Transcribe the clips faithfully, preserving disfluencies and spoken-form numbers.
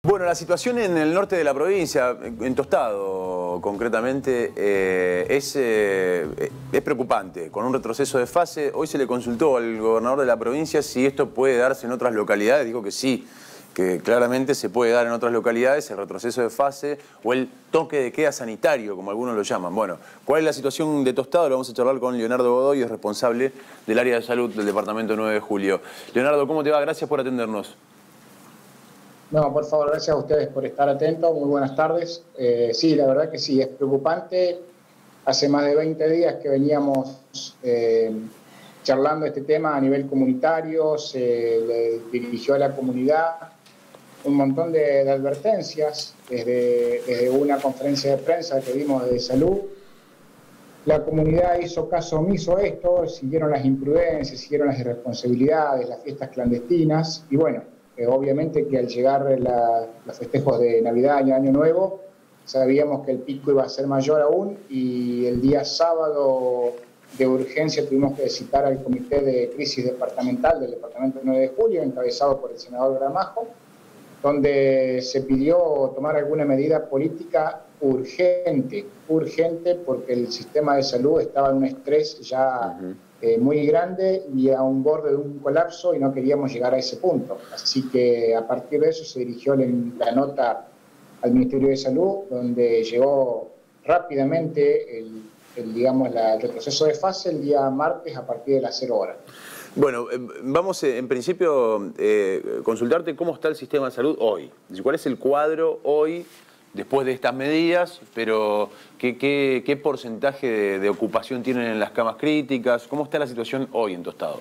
Bueno, la situación en el norte de la provincia, en Tostado concretamente, eh, es, eh, es preocupante, con un retroceso de fase. Hoy se le consultó al gobernador de la provincia si esto puede darse en otras localidades. Dijo que sí, que claramente se puede dar en otras localidades el retroceso de fase o el toque de queda sanitario, como algunos lo llaman. Bueno, ¿cuál es la situación de Tostado? Lo vamos a charlar con Leonardo Godoy, es responsable del área de salud del departamento nueve de julio. Leonardo, ¿cómo te va? Gracias por atendernos. No, por favor, gracias a ustedes por estar atentos. Muy buenas tardes. Eh, sí, la verdad que sí, es preocupante. Hace más de veinte días que veníamos eh, charlando este tema a nivel comunitario, se le dirigió a la comunidad un montón de, de advertencias desde, desde una conferencia de prensa que dimos de salud. La comunidad hizo caso omiso a esto, siguieron las imprudencias, siguieron las irresponsabilidades, las fiestas clandestinas y bueno, Eh, obviamente que al llegar la, los festejos de Navidad y Año Nuevo, sabíamos que el pico iba a ser mayor aún y el día sábado de urgencia tuvimos que citar al Comité de Crisis Departamental del Departamento nueve de julio, encabezado por el senador Gramajo, donde se pidió tomar alguna medida política urgente, urgente porque el sistema de salud estaba en un estrés ya uh-huh. eh, muy grande y a un borde de un colapso y no queríamos llegar a ese punto. Así que a partir de eso se dirigió la, la nota al Ministerio de Salud, donde llegó rápidamente el, el, digamos, la, el retroceso de fase el día martes a partir de las cero horas. Bueno, eh, vamos eh, en principio eh, consultarte cómo está el sistema de salud hoy. ¿Cuál es el cuadro hoy después de estas medidas? Pero ¿qué, qué, qué porcentaje de, de ocupación tienen en las camas críticas? ¿Cómo está la situación hoy en Tostado?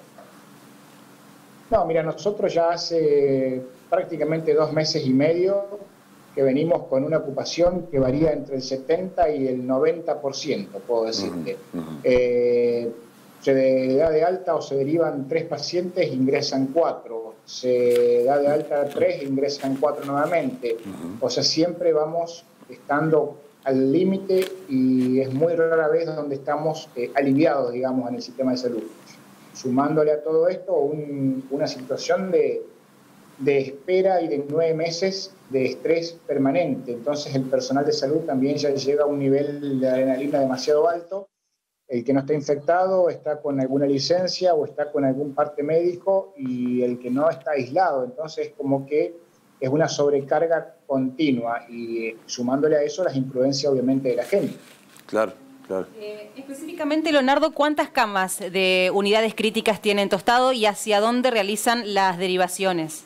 No, mira, nosotros ya hace prácticamente dos meses y medio que venimos con una ocupación que varía entre el setenta y el noventa por ciento, puedo decirte. Uh-huh. Uh-huh. eh, Se da de alta o se derivan tres pacientes, ingresan cuatro. Se da de alta tres, ingresan cuatro nuevamente. Uh-huh. O sea, siempre vamos estando al límite y es muy rara vez donde estamos eh, aliviados, digamos, en el sistema de salud. Sumándole a todo esto un, una situación de, de espera y de nueve meses de estrés permanente. Entonces el personal de salud también ya llega a un nivel de adrenalina demasiado alto. El que no está infectado está con alguna licencia o está con algún parte médico y el que no está aislado. Entonces, como que es una sobrecarga continua y sumándole a eso las imprudencias, obviamente, de la gente. Claro, claro. Eh, específicamente, Leonardo, ¿cuántas camas de unidades críticas tienen Tostado y hacia dónde realizan las derivaciones?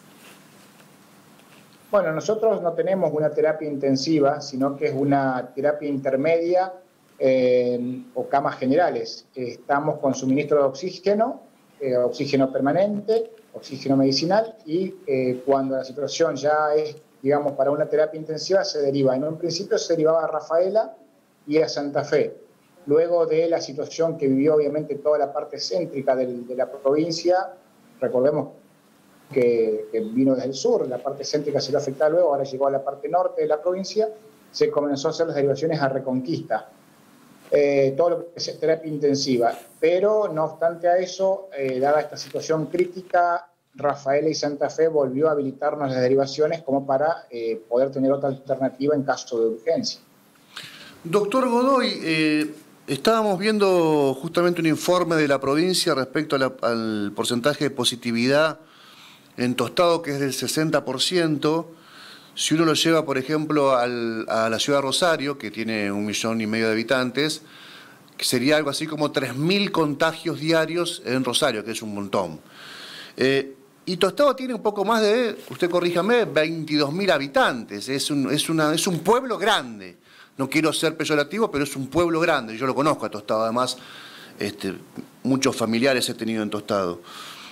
Bueno, nosotros no tenemos una terapia intensiva, sino que es una terapia intermedia, Eh, o camas generales. Eh, estamos con suministro de oxígeno, eh, oxígeno permanente, oxígeno medicinal y eh, cuando la situación ya es, digamos, para una terapia intensiva se deriva. En un principio se derivaba a Rafaela y a Santa Fe. Luego de la situación que vivió obviamente toda la parte céntrica del, de la provincia, recordemos que, que vino desde el sur, la parte céntrica se vio afectada luego, ahora llegó a la parte norte de la provincia, se comenzó a hacer las derivaciones a Reconquista. Eh, todo lo que es terapia intensiva, pero no obstante a eso, eh, dada esta situación crítica, Rafaela y Santa Fe volvió a habilitarnos las derivaciones como para eh, poder tener otra alternativa en caso de urgencia. Doctor Godoy, eh, estábamos viendo justamente un informe de la provincia respecto a la, al porcentaje de positividad en Tostado, que es del sesenta por ciento. Si uno lo lleva, por ejemplo, al, a la ciudad de Rosario, que tiene un millón y medio de habitantes, que sería algo así como tres mil contagios diarios en Rosario, que es un montón. Eh, y Tostado tiene un poco más de, usted corríjame, veintidós mil habitantes. Es un, es, una, es un pueblo grande. No quiero ser peyorativo, pero es un pueblo grande. Yo lo conozco a Tostado, además, este, muchos familiares he tenido en Tostado.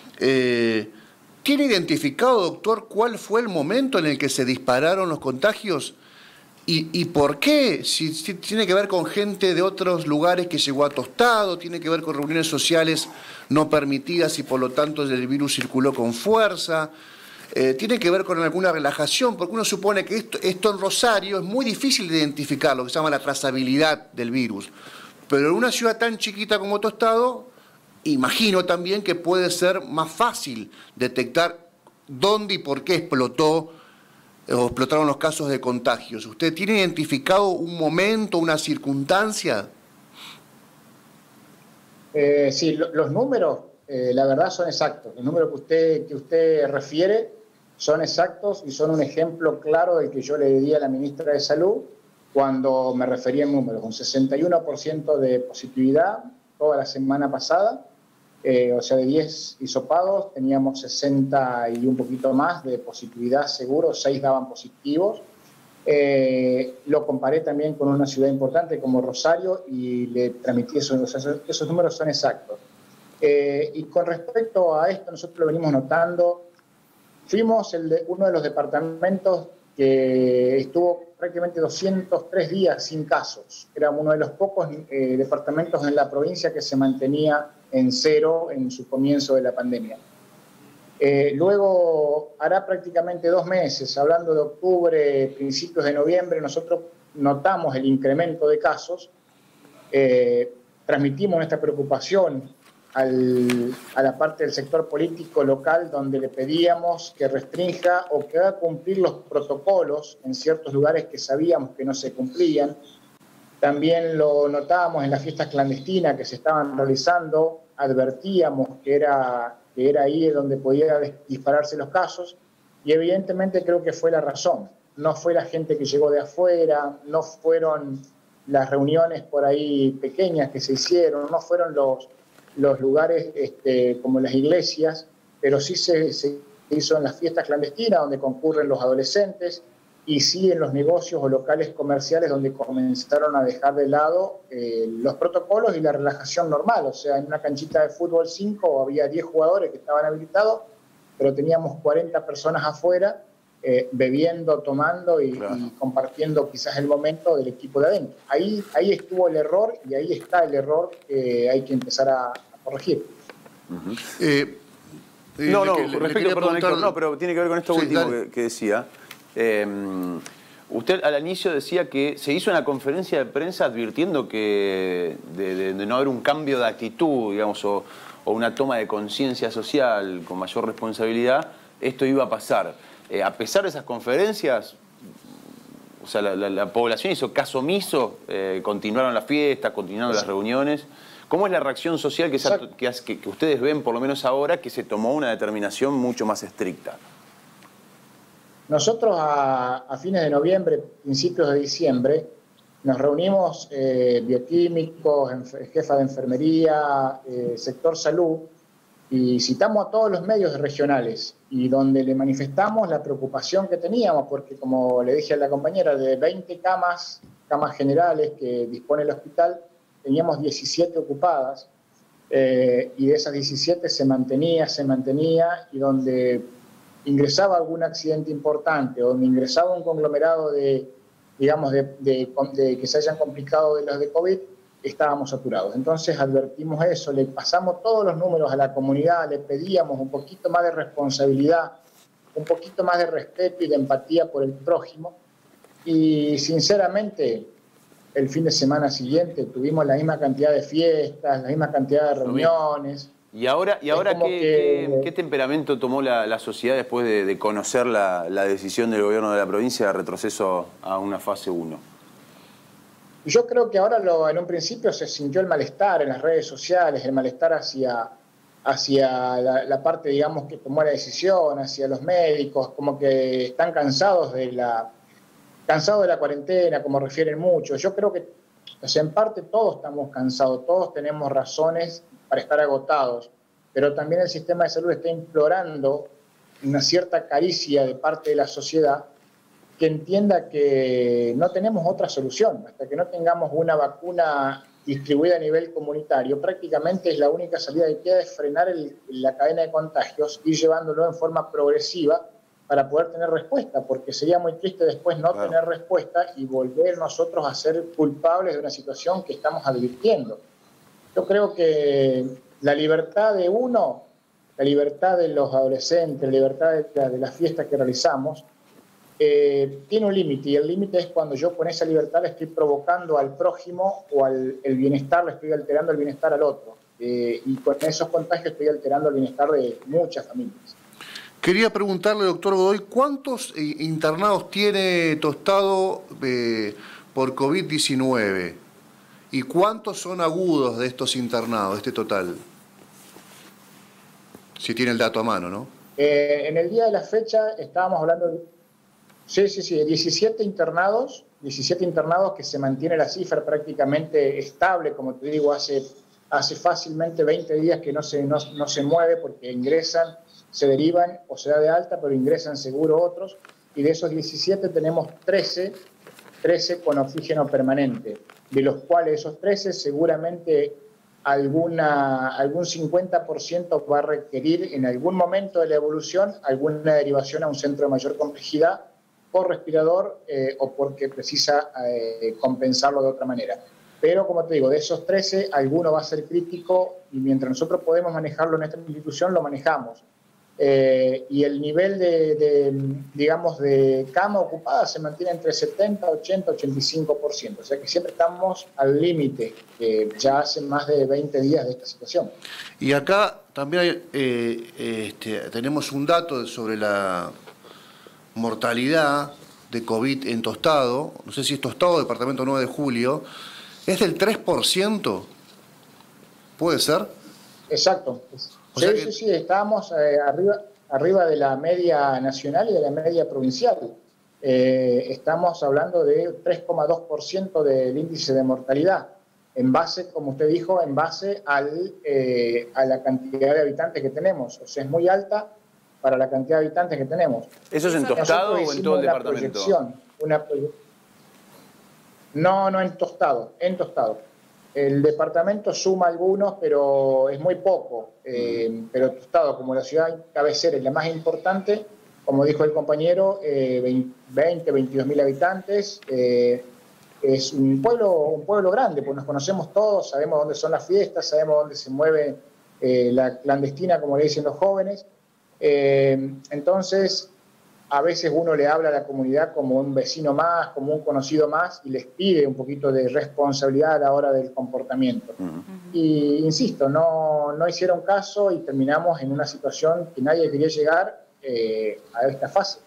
Eh, ¿Tiene identificado, doctor, cuál fue el momento en el que se dispararon los contagios y, y por qué? Si, si tiene que ver con gente de otros lugares que llegó a Tostado, tiene que ver con reuniones sociales no permitidas y por lo tanto el virus circuló con fuerza, eh, tiene que ver con alguna relajación, porque uno supone que esto, esto en Rosario es muy difícil de identificar, lo que se llama la trazabilidad del virus, pero en una ciudad tan chiquita como Tostado, imagino también que puede ser más fácil detectar dónde y por qué explotó o explotaron los casos de contagios. ¿Usted tiene identificado un momento, una circunstancia? Eh, sí, lo, los números, eh, la verdad, son exactos. Los números que usted, que usted refiere son exactos y son un ejemplo claro del que yo le di a la ministra de Salud cuando me refería en números. Un sesenta y uno por ciento de positividad toda la semana pasada, eh, o sea, de diez hisopados teníamos sesenta y un poquito más de positividad seguro, seis daban positivos. Eh, lo comparé también con una ciudad importante como Rosario y le transmití eso, esos, esos números son exactos. Eh, y con respecto a esto, nosotros lo venimos notando, fuimos el de, uno de los departamentos que estuvo prácticamente doscientos tres días sin casos. Era uno de los pocos eh, departamentos en la provincia que se mantenía en cero en su comienzo de la pandemia. Eh, luego, hará prácticamente dos meses, hablando de octubre, principios de noviembre, nosotros notamos el incremento de casos, eh, transmitimos nuestra preocupación al, a la parte del sector político local, donde le pedíamos que restrinja o que haga cumplir los protocolos en ciertos lugares que sabíamos que no se cumplían. También lo notábamos en las fiestas clandestinas que se estaban realizando, advertíamos que era... que era ahí donde podía dispararse los casos, y evidentemente creo que fue la razón. No fue la gente que llegó de afuera, no fueron las reuniones por ahí pequeñas que se hicieron, no fueron los, los lugares este, como las iglesias, pero sí se, se hizo en las fiestas clandestinas donde concurren los adolescentes, y sí en los negocios o locales comerciales donde comenzaron a dejar de lado eh, los protocolos y la relajación normal. O sea, en una canchita de fútbol cinco había diez jugadores que estaban habilitados, pero teníamos cuarenta personas afuera eh, bebiendo, tomando y, claro. y compartiendo quizás el momento del equipo de adentro. Ahí, ahí estuvo el error y ahí está el error que hay que empezar a, a corregir. Uh-huh. eh, eh, no, no, le, respecto, le perdón, preguntar... Héctor, no, pero tiene que ver con esto sí, último que, que decía. Eh, usted al inicio decía que se hizo una conferencia de prensa advirtiendo que de, de, de no haber un cambio de actitud, digamos, o, o una toma de conciencia social con mayor responsabilidad, esto iba a pasar. Eh, a pesar de esas conferencias, o sea, la, la, la población hizo caso omiso, eh, continuaron las fiestas, continuaron las reuniones. ¿Cómo es la reacción social que, se, que, que ustedes ven, por lo menos ahora, que se tomó una determinación mucho más estricta? Nosotros a, a fines de noviembre, principios de diciembre, nos reunimos eh, bioquímicos, jefa de enfermería, eh, sector salud, y citamos a todos los medios regionales, y donde le manifestamos la preocupación que teníamos, porque como le dije a la compañera, de veinte camas, camas generales que dispone el hospital, teníamos diecisiete ocupadas, eh, y de esas diecisiete se mantenía, se mantenía, y donde ingresaba algún accidente importante o donde ingresaba un conglomerado de, digamos, de, de, de que se hayan complicado de los de COVID, estábamos saturados. Entonces advertimos eso, le pasamos todos los números a la comunidad, le pedíamos un poquito más de responsabilidad, un poquito más de respeto y de empatía por el prójimo, y sinceramente el fin de semana siguiente tuvimos la misma cantidad de fiestas, la misma cantidad de reuniones. ¿Y ahora, y ahora ¿qué, que... ¿qué, qué temperamento tomó la, la sociedad después de, de conocer la, la decisión del gobierno de la provincia de retroceso a una fase uno? Yo creo que ahora lo, en un principio se sintió el malestar en las redes sociales, el malestar hacia, hacia la, la parte, digamos, que tomó la decisión, hacia los médicos, como que están cansados de la, cansados de la cuarentena, como refieren muchos. Yo creo que, o sea, en parte todos estamos cansados, todos tenemos razones para estar agotados, pero también el sistema de salud está implorando una cierta caricia de parte de la sociedad que entienda que no tenemos otra solución. Hasta que no tengamos una vacuna distribuida a nivel comunitario, prácticamente es la única salida que queda es frenar el, la cadena de contagios y llevándolo en forma progresiva para poder tener respuesta, porque sería muy triste después no claro. tener respuesta y volver nosotros a ser culpables de una situación que estamos advirtiendo. Yo creo que la libertad de uno, la libertad de los adolescentes, la libertad de, la, de las fiestas que realizamos, eh, tiene un límite, y el límite es cuando yo con esa libertad le estoy provocando al prójimo o al el bienestar, le estoy alterando el bienestar al otro. Eh, y con esos contagios estoy alterando el bienestar de muchas familias. Quería preguntarle, doctor Godoy, ¿cuántos eh, internados tiene Tostado eh, por COVID diecinueve? ¿Y cuántos son agudos de estos internados, de este total? Si tiene el dato a mano, ¿no? Eh, en el día de la fecha estábamos hablando de... Sí, sí, sí, diecisiete internados, diecisiete internados que se mantiene la cifra prácticamente estable, como te digo, hace, hace fácilmente veinte días que no se, no, no se mueve porque ingresan, se derivan o se da de alta, pero ingresan seguro otros, y de esos diecisiete tenemos trece, trece con oxígeno permanente, de los cuales esos trece seguramente alguna, algún cincuenta por ciento va a requerir en algún momento de la evolución alguna derivación a un centro de mayor complejidad por respirador eh, o porque precisa eh, compensarlo de otra manera. Pero, como te digo, de esos trece, alguno va a ser crítico y mientras nosotros podemos manejarlo en esta institución, lo manejamos. Eh, y el nivel de, de, digamos, de cama ocupada se mantiene entre setenta, ochenta, ochenta y cinco por ciento. O sea que siempre estamos al límite, eh, ya hace más de veinte días de esta situación. Y acá también hay, eh, este, tenemos un dato sobre la mortalidad de COVID en Tostado, no sé si es Tostado, departamento nueve de julio, es del tres por ciento, ¿puede ser? Exacto. O sí, sea que... sí, sí, estábamos eh, arriba, arriba de la media nacional y de la media provincial. Eh, estamos hablando de tres coma dos por ciento del índice de mortalidad, en base, como usted dijo, en base al, eh, a la cantidad de habitantes que tenemos. O sea, es muy alta para la cantidad de habitantes que tenemos. ¿Eso es en Tostado o en todo el una departamento? Proyección, una proye... No, no en Tostado, en Tostado. El departamento suma algunos, pero es muy poco. Eh, mm. Pero Tostado, como la ciudad cabecera es la más importante, como dijo el compañero, eh, veinte, veintidós mil habitantes. Eh, es un pueblo, un pueblo grande, pues nos conocemos todos, sabemos dónde son las fiestas, sabemos dónde se mueve eh, la clandestina, como le dicen los jóvenes. Eh, entonces, a veces uno le habla a la comunidad como un vecino más, como un conocido más, y les pide un poquito de responsabilidad a la hora del comportamiento. Uh-huh. Y insisto, no, no hicieron caso y terminamos en una situación que nadie quería llegar eh, a esta fase.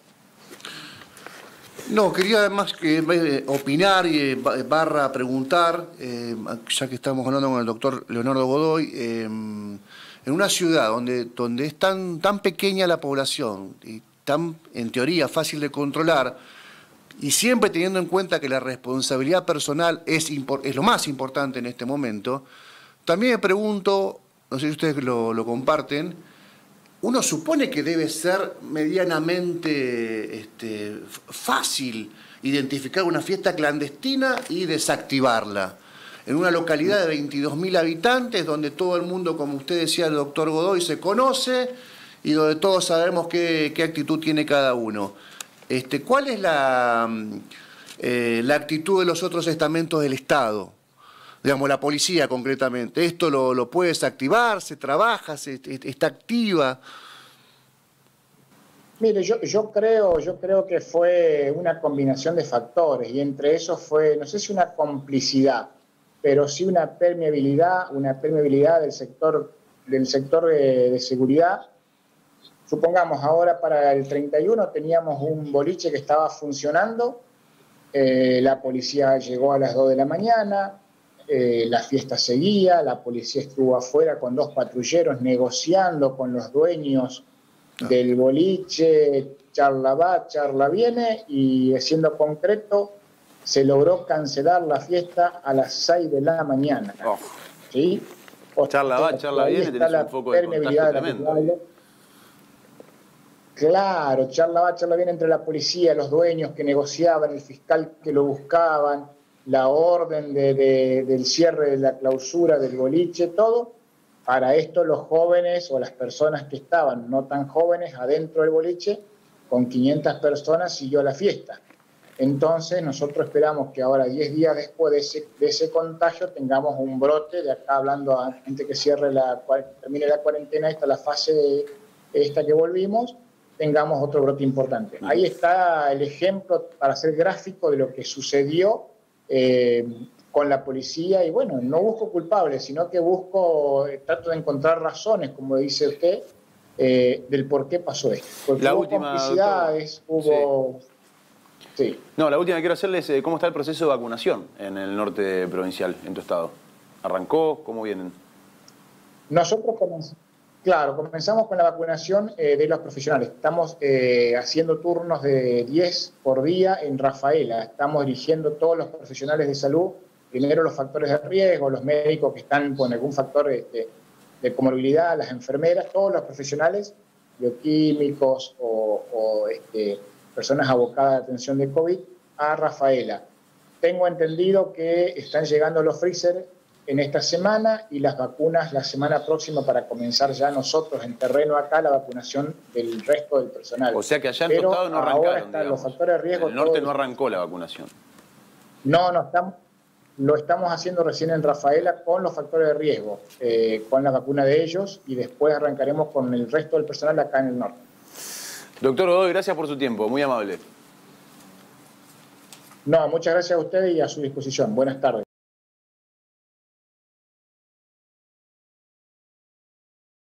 No, quería además que, eh, opinar y barra preguntar, eh, ya que estamos hablando con el doctor Leonardo Godoy, eh, en una ciudad donde, donde es tan, tan pequeña la población y tan, en teoría, fácil de controlar, y siempre teniendo en cuenta que la responsabilidad personal es, es lo más importante en este momento, también me pregunto, no sé si ustedes lo, lo comparten, uno supone que debe ser medianamente este, fácil identificar una fiesta clandestina y desactivarla. En una localidad de veintidós mil habitantes, donde todo el mundo, como usted decía, el doctor Godoy, se conoce y donde todos sabemos qué, qué actitud tiene cada uno. Este, ¿Cuál es la, eh, la actitud de los otros estamentos del Estado? Digamos, la policía concretamente. ¿Esto lo, lo puede desactivar? ¿Se trabaja? Se, ¿Está activa? Mire, yo, yo, creo, yo creo que fue una combinación de factores y entre esos fue, no sé si una complicidad, pero sí una permeabilidad, una permeabilidad del sector, del sector de, de seguridad. Supongamos, ahora para el treinta y uno teníamos un boliche que estaba funcionando, eh, la policía llegó a las dos de la mañana, eh, la fiesta seguía, la policía estuvo afuera con dos patrulleros negociando con los dueños del boliche, charla va, charla viene, y siendo concreto, se logró cancelar la fiesta a las seis de la mañana. Oh. ¿Sí? O charla va, charla viene, tenés un foco de contagio tremendo. Claro, charla va, charla viene entre la policía, los dueños que negociaban, el fiscal que lo buscaban, la orden de, de, del cierre de la clausura del boliche, todo. Para esto los jóvenes o las personas que estaban no tan jóvenes adentro del boliche, con quinientas personas siguió la fiesta. Entonces nosotros esperamos que ahora, diez días después de ese, de ese contagio, tengamos un brote, de acá hablando a gente que cierre la, termine la cuarentena, esta la fase de esta que volvimos, tengamos otro brote importante. Ahí está el ejemplo para hacer gráfico de lo que sucedió eh, con la policía, y bueno, no busco culpables, sino que busco, trato de encontrar razones, como dice usted, eh, del por qué pasó esto. Porque la hubo última, complicidades, doctor. hubo... Sí. Sí. No, la última que quiero hacerles es cómo está el proceso de vacunación en el norte provincial, en tu estado. ¿Arrancó? ¿Cómo vienen? Nosotros comenzamos, claro, comenzamos con la vacunación eh, de los profesionales. Estamos eh, haciendo turnos de diez por día en Rafaela. Estamos dirigiendo todos los profesionales de salud, primero los factores de riesgo, los médicos que están con algún factor este, de comorbilidad, las enfermeras, todos los profesionales, bioquímicos o, o este, personas abocadas a atención de COVID, a Rafaela. Tengo entendido que están llegando los freezer en esta semana y las vacunas la semana próxima para comenzar ya nosotros en terreno acá la vacunación del resto del personal. O sea que allá en Pero Tostado no ahora arrancaron, están los digamos. factores de riesgo. En el norte todo... no arrancó la vacunación. No, no, estamos, lo estamos haciendo recién en Rafaela con los factores de riesgo, eh, con la vacuna de ellos y después arrancaremos con el resto del personal acá en el norte. Doctor Godoy, gracias por su tiempo, muy amable. No, muchas gracias a ustedes y a su disposición. Buenas tardes.